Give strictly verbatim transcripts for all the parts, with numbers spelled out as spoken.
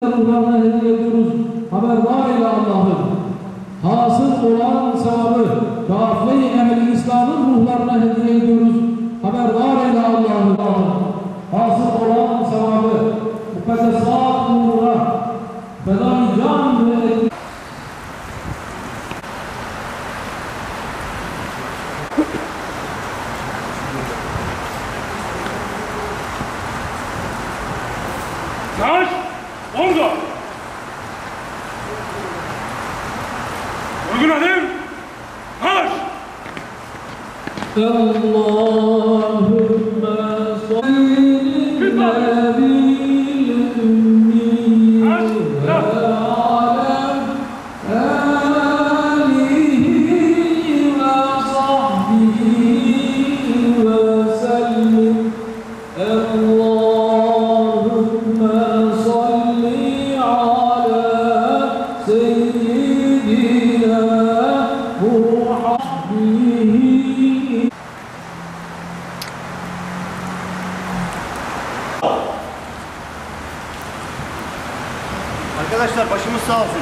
ruhlarına hediye ediyoruz. Haberdar eyle Allah'ım. Hasıl olan sevabı kafile-i ehli İslam'ın ruhlarına hediye ediyoruz. Haberdar eyle Allah'ım. Hasıl olan sevabı mukaddesat nuruna feda-i can ve etki. Marş! Orada! Uygun adım! Marş! Allahümme salli nebil ümmi ve alem alihi ve sahbihi ve sellim. Allahümme salli ala seyyidina Muhammedin. Arkadaşlar başımız sağ olsun.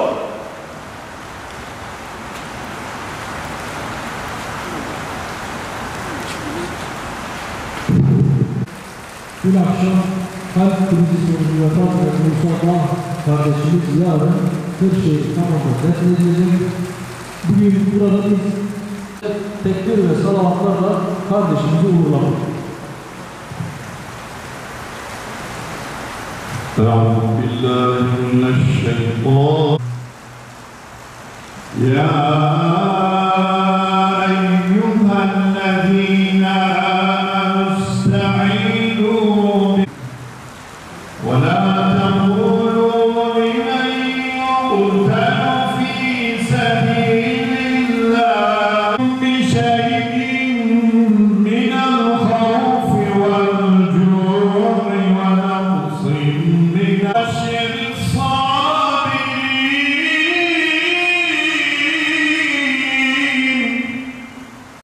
Dün akşam kalp krizi sonucu vefat eden Musa Dağ kardeşimiz yarın Kırşehir tamamı defnedilecek. Bugün burada biz tekbir ve salavatlarla kardeşimizi uğurlamak. أعوذ بالله من الشيطان يا